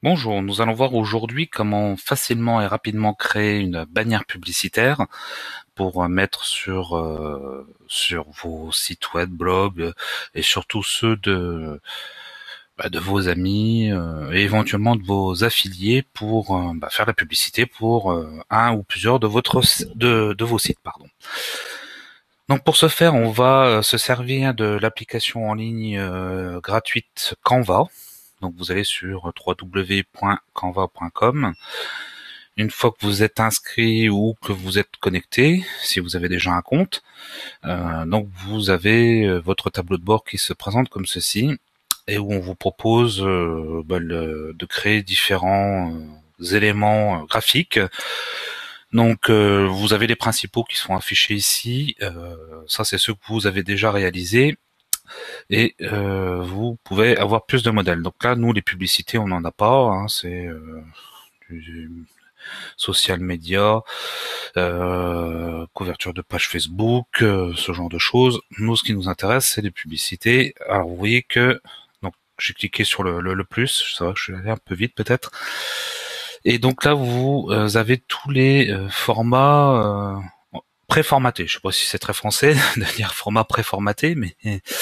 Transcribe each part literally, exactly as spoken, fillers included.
Bonjour, nous allons voir aujourd'hui comment facilement et rapidement créer une bannière publicitaire pour mettre sur euh, sur vos sites web, blogs euh, et surtout ceux de bah, de vos amis euh, et éventuellement de vos affiliés pour euh, bah, faire la publicité pour euh, un ou plusieurs de votre de, de vos sites, pardon. Donc pour ce faire, on va euh, se servir de l'application en ligne euh, gratuite Canva. Donc vous allez sur w w w point canva point com. Une fois que vous êtes inscrit ou que vous êtes connecté, si vous avez déjà un compte, euh, donc vous avez euh, votre tableau de bord qui se présente comme ceci et où on vous propose euh, bah, le, de créer différents euh, éléments euh, graphiques. Donc euh, vous avez les principaux qui sont affichés ici. Euh, ça c'est ceux que vous avez déjà réalisés. Et euh, vous pouvez avoir plus de modèles. Donc là, nous, les publicités, on n'en a pas. Hein, c'est euh, du social media, euh, couverture de page Facebook, euh, ce genre de choses. Nous, ce qui nous intéresse, c'est les publicités. Alors, vous voyez que donc j'ai cliqué sur le, le, le plus. C'est vrai que je suis allé un peu vite, peut-être. Et donc là, vous euh, avez tous les euh, formats euh, préformatés. Je sais pas si c'est très français de dire format préformaté, mais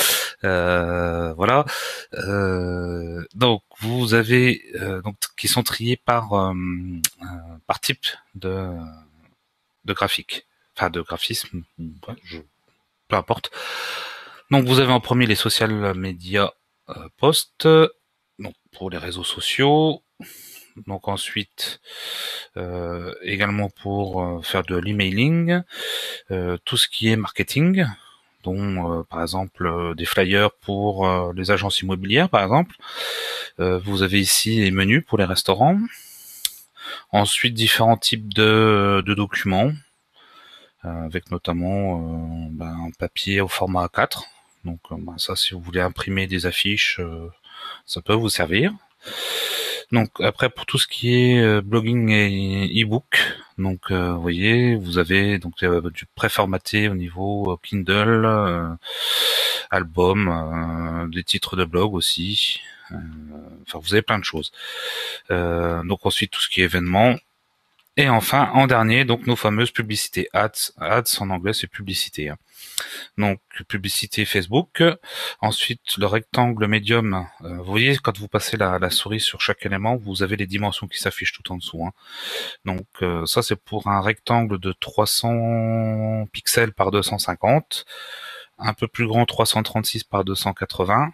euh, voilà. Euh, donc vous avez euh, donc qui sont triés par euh, euh, par type de de graphique, enfin de graphisme, ouais, je, peu importe. Donc vous avez en premier les social media euh, posts, donc pour les réseaux sociaux. Donc ensuite euh, également pour euh, faire de l'emailing, euh, tout ce qui est marketing, dont euh, par exemple euh, des flyers pour euh, les agences immobilières par exemple. Euh, vous avez ici les menus pour les restaurants. Ensuite différents types de, de documents, euh, avec notamment euh, ben, un papier au format A quatre. Donc euh, ben, ça, si vous voulez imprimer des affiches, euh, ça peut vous servir. Donc après pour tout ce qui est euh, blogging et e-book, donc euh, vous voyez, vous avez donc euh, du préformaté au niveau euh, Kindle, euh, album, euh, des titres de blog aussi. Euh, enfin vous avez plein de choses. Euh, donc ensuite tout ce qui est événements. Et enfin, en dernier, donc nos fameuses publicités ads. Ads en anglais, c'est publicité. Hein. Donc publicité Facebook. Ensuite, le rectangle médium. Euh, vous voyez, quand vous passez la, la souris sur chaque élément, vous avez les dimensions qui s'affichent tout en dessous. Hein. Donc euh, ça, c'est pour un rectangle de trois cents pixels par deux cent cinquante. Un peu plus grand, trois cent trente-six par deux cent quatre-vingts.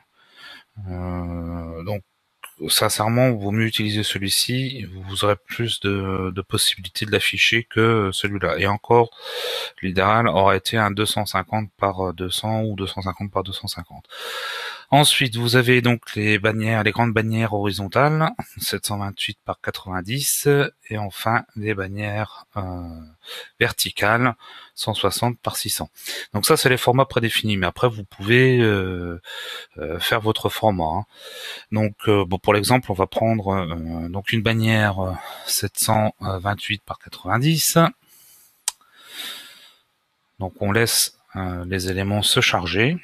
Euh, donc sincèrement, vaut mieux utiliser celui-ci, vous aurez plus de, de possibilités de l'afficher que celui-là. Et encore, l'idéal aurait été un deux cent cinquante par deux cents ou deux cent cinquante par deux cent cinquante. Ensuite, vous avez donc les bannières, les grandes bannières horizontales, sept cent vingt-huit par quatre-vingt-dix, et enfin les bannières euh, verticales, cent soixante par six cents. Donc ça, c'est les formats prédéfinis, mais après, vous pouvez euh, euh, faire votre format. Hein. Donc, euh, bon, pour l'exemple, on va prendre euh, donc une bannière euh, sept cent vingt-huit par quatre-vingt-dix. Donc, on laisse euh, les éléments se charger.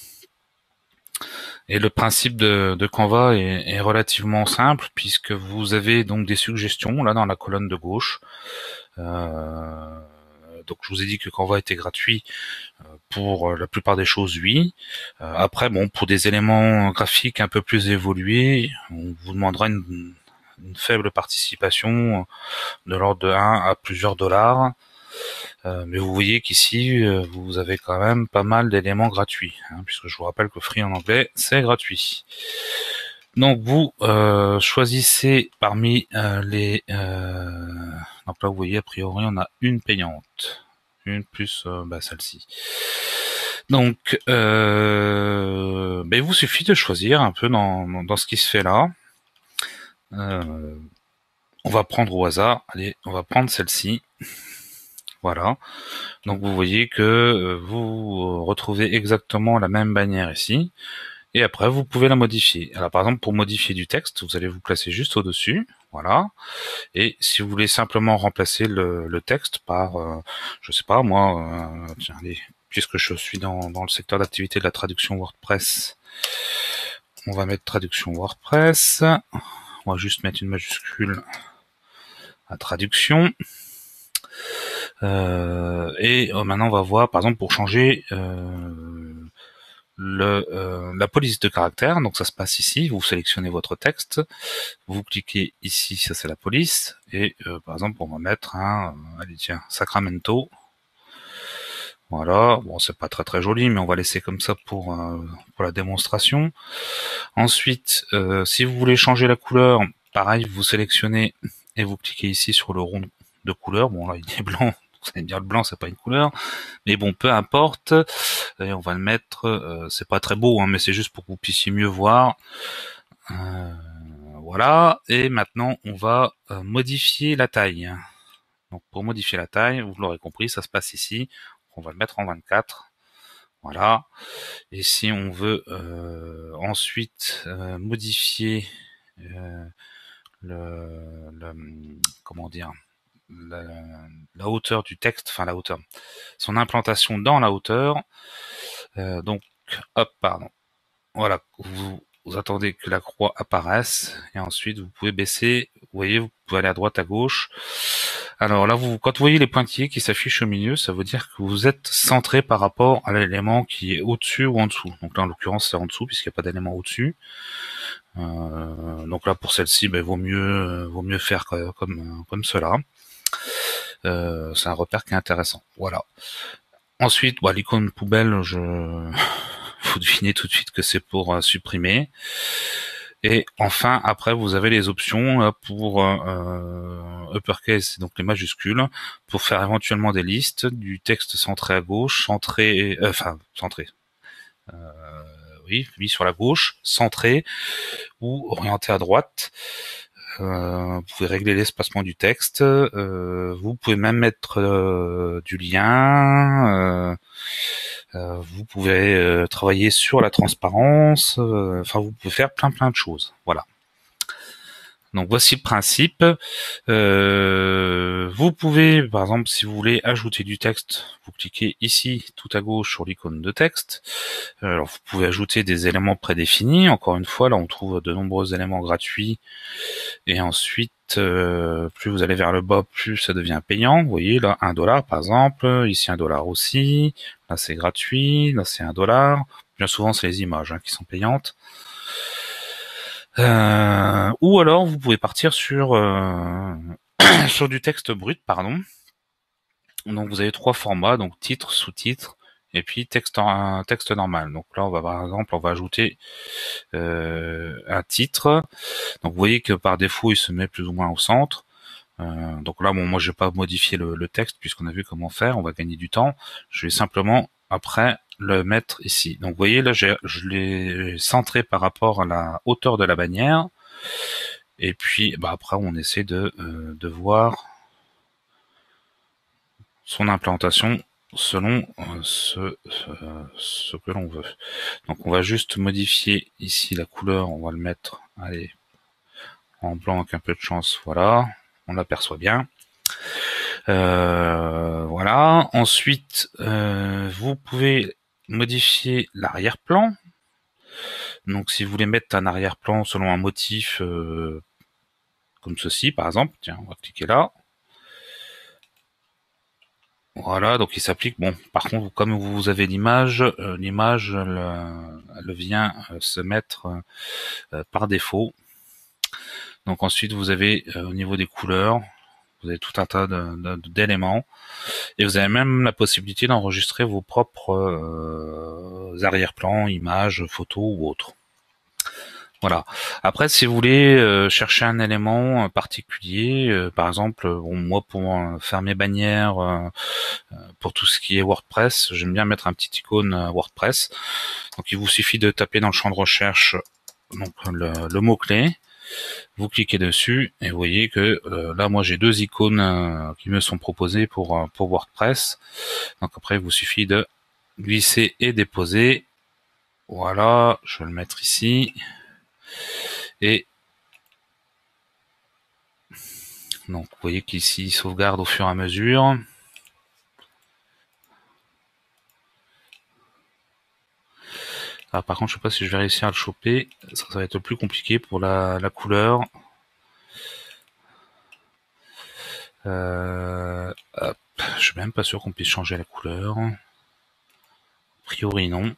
Et le principe de, de Canva est, est relativement simple puisque vous avez donc des suggestions là dans la colonne de gauche. Euh, donc, je vous ai dit que Canva était gratuit. Pour la plupart des choses, oui. Euh, après, bon, pour des éléments graphiques un peu plus évolués, on vous demandera une, une faible participation de l'ordre de un à plusieurs dollars. Euh, mais vous voyez qu'ici, euh, vous avez quand même pas mal d'éléments gratuits, hein, puisque je vous rappelle que Free en anglais, c'est gratuit. Donc vous euh, choisissez parmi euh, les... Euh, donc là, vous voyez, a priori, on a une payante. Une plus euh, bah, celle-ci. Donc, euh, ben, il vous suffit de choisir un peu dans, dans, dans ce qui se fait là. Euh, on va prendre au hasard. Allez, on va prendre celle-ci. Voilà. Donc vous voyez que vous retrouvez exactement la même bannière ici. Et après, vous pouvez la modifier. Alors par exemple, pour modifier du texte, vous allez vous placer juste au-dessus. Voilà. Et si vous voulez simplement remplacer le, le texte par, euh, je sais pas moi, euh, tiens, allez, puisque je suis dans, dans le secteur d'activité de la traduction WordPress, on va mettre traduction WordPress. on va juste mettre une majuscule à traduction. Euh, et euh, maintenant, on va voir, par exemple, pour changer euh, le, euh, la police de caractère. Donc, ça se passe ici. Vous sélectionnez votre texte. Vous cliquez ici, ça c'est la police. Et euh, par exemple, on va mettre un, euh, allez tiens, Sacramento. Voilà, bon c'est pas très très joli, mais on va laisser comme ça pour euh, pour la démonstration. Ensuite, euh, si vous voulez changer la couleur, pareil, vous sélectionnez et vous cliquez ici sur le rond de couleur. Bon là il est blanc, vous allez me dire le blanc c'est pas une couleur, mais bon peu importe. Et on va le mettre, euh, c'est pas très beau, hein, mais c'est juste pour que vous puissiez mieux voir. Euh, voilà, et maintenant on va euh, modifier la taille. Donc pour modifier la taille, vous l'aurez compris, ça se passe ici. On va le mettre en vingt-quatre. Voilà. Et si on veut euh, ensuite euh, modifier euh, le, le comment dire la, la hauteur du texte, enfin la hauteur, son implantation dans la hauteur. Euh, donc hop, pardon. Voilà, vous, vous attendez que la croix apparaisse et ensuite vous pouvez baisser. Vous voyez, vous pouvez aller à droite, à gauche. Alors là, vous, quand vous voyez les pointillés qui s'affichent au milieu, ça veut dire que vous êtes centré par rapport à l'élément qui est au-dessus ou en dessous. Donc là, en l'occurrence, c'est en dessous puisqu'il n'y a pas d'élément au-dessus. Euh, donc là, pour celle-ci, ben, vaut mieux, vaut mieux faire comme comme cela. Euh, c'est un repère qui est intéressant. Voilà. Ensuite, bah, l'icône poubelle, je vous devinez tout de suite que c'est pour euh, supprimer. Et enfin, après, vous avez les options euh, pour euh, uppercase, donc les majuscules, pour faire éventuellement des listes, du texte centré à gauche, centré, euh, enfin centré, euh, oui, mis sur la gauche, centré ou orienté à droite. Euh, vous pouvez régler l'espacement du texte. Euh, vous pouvez même mettre euh, du lien. Euh, euh, vous pouvez euh, travailler sur la transparence. Euh, enfin, vous pouvez faire plein plein de choses. Voilà. Donc voici le principe. Euh, vous pouvez, par exemple, si vous voulez ajouter du texte, vous cliquez ici tout à gauche sur l'icône de texte. Alors vous pouvez ajouter des éléments prédéfinis. Encore une fois, là on trouve de nombreux éléments gratuits. Et ensuite, euh, plus vous allez vers le bas, plus ça devient payant. Vous voyez là, un dollar par exemple. Ici un dollar aussi. Là c'est gratuit. Là c'est un dollar. Bien souvent c'est les images hein, qui sont payantes. Euh, ou alors vous pouvez partir sur euh, sur du texte brut, pardon. Donc vous avez trois formats, donc titre, sous-titre, et puis texte en, texte normal. Donc là on va par exemple on va ajouter euh, un titre. Donc vous voyez que par défaut il se met plus ou moins au centre. Euh, donc là bon moi je vais pas modifier le, le texte puisqu'on a vu comment faire, on va gagner du temps. Je vais simplement après le mettre ici. Donc vous voyez là je l'ai centré par rapport à la hauteur de la bannière. Et puis bah après on essaie de, euh, de voir son implantation selon euh, ce, euh, ce que l'on veut. Donc on va juste modifier ici la couleur, on va le mettre allez, en blanc avec un peu de chance, voilà, on l'aperçoit bien. Euh, voilà. Ensuite, euh, vous pouvez modifier l'arrière-plan. Donc si vous voulez mettre un arrière-plan selon un motif euh, comme ceci par exemple, tiens, on va cliquer là. Voilà, donc il s'applique. Bon, par contre, comme vous avez l'image, euh, l'image elle, elle vient euh, se mettre euh, par défaut. Donc ensuite, vous avez euh, au niveau des couleurs, vous avez tout un tas d'éléments. Et vous avez même la possibilité d'enregistrer vos propres euh, arrière-plans, images, photos ou autres. Voilà. Après, si vous voulez euh, chercher un élément particulier, euh, par exemple, bon, moi pour euh, faire mes bannières, euh, pour tout ce qui est WordPress, j'aime bien mettre un petit icône euh, WordPress. Donc il vous suffit de taper dans le champ de recherche donc le, le mot-clé, vous cliquez dessus et vous voyez que euh, là moi j'ai deux icônes euh, qui me sont proposées pour, euh, pour WordPress. Donc après il vous suffit de glisser et déposer. Voilà, je vais le mettre ici. Et donc vous voyez qu'ici il sauvegarde au fur et à mesure. Ah, par contre je sais pas si je vais réussir à le choper, ça, ça va être plus compliqué pour la, la couleur. Euh, hop, je suis même pas sûr qu'on puisse changer la couleur. A priori non.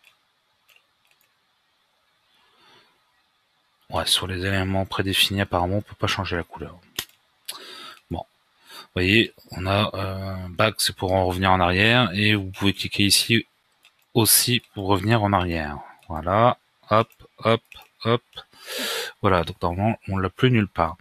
Ouais, sur les éléments prédéfinis, apparemment, on peut pas changer la couleur. Bon, vous voyez, on a euh, back, c'est pour en revenir en arrière, et vous pouvez cliquer ici aussi pour revenir en arrière. Voilà, hop, hop, hop. Voilà, donc normalement, on l'a plus nulle part.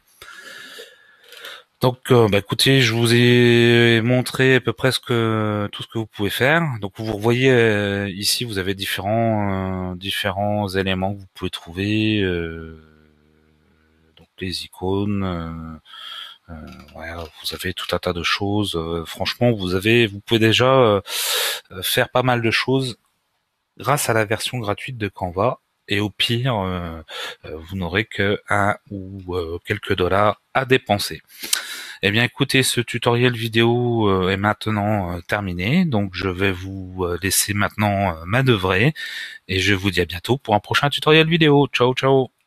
Donc, euh, bah, écoutez, je vous ai montré à peu près ce que, tout ce que vous pouvez faire. Donc, vous voyez euh, ici, vous avez différents, euh, différents éléments que vous pouvez trouver. Euh, donc, les icônes. Euh, euh, ouais, vous avez tout un tas de choses. Euh, franchement, vous avez, vous pouvez déjà euh, faire pas mal de choses grâce à la version gratuite de Canva. Et au pire, euh, vous n'aurez que un ou euh, quelques dollars à dépenser. Eh bien, écoutez, ce tutoriel vidéo euh, est maintenant euh, terminé, donc je vais vous euh, laisser maintenant euh, manœuvrer, et je vous dis à bientôt pour un prochain tutoriel vidéo. Ciao, ciao!